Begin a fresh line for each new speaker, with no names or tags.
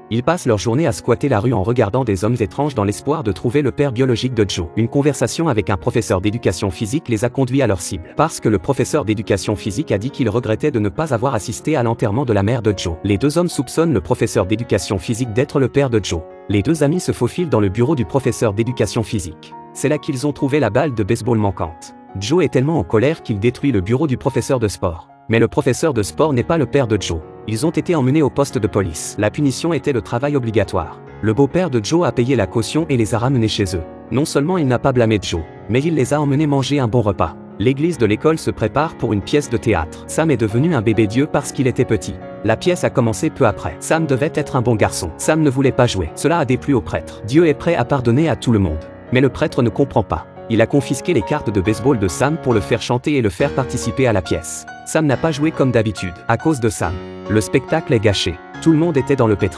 Ils passent leur journée à squatter la rue en regardant des hommes étranges dans l'espoir de trouver le père biologique de Joe. Une conversation avec un professeur d'éducation physique les a conduits à leur cible. Parce que le professeur d'éducation physique a dit qu'il regrettait de ne pas avoir assisté à l'enterrement de la mère de Joe. Les deux hommes soupçonnent le professeur d'éducation physique d'être le père de Joe. Les deux amis se faufilent dans le bureau du professeur d'éducation physique. C'est là qu'ils ont trouvé la balle de baseball manquante. Joe est tellement en colère qu'il détruit le bureau du professeur de sport. Mais le professeur de sport n'est pas le père de Joe. Ils ont été emmenés au poste de police. La punition était le travail obligatoire. Le beau-père de Joe a payé la caution et les a ramenés chez eux. Non seulement il n'a pas blâmé Joe, mais il les a emmenés manger un bon repas. L'église de l'école se prépare pour une pièce de théâtre. Sam est devenu un bébé Dieu parce qu'il était petit. La pièce a commencé peu après. Sam devait être un bon garçon. Sam ne voulait pas jouer. Cela a déplu au prêtre. Dieu est prêt à pardonner à tout le monde. Mais le prêtre ne comprend pas. Il a confisqué les cartes de baseball de Sam pour le faire chanter et le faire participer à la pièce. Sam n'a pas joué comme d'habitude. À cause de Sam, le spectacle est gâché. Tout le monde était dans le pétrin.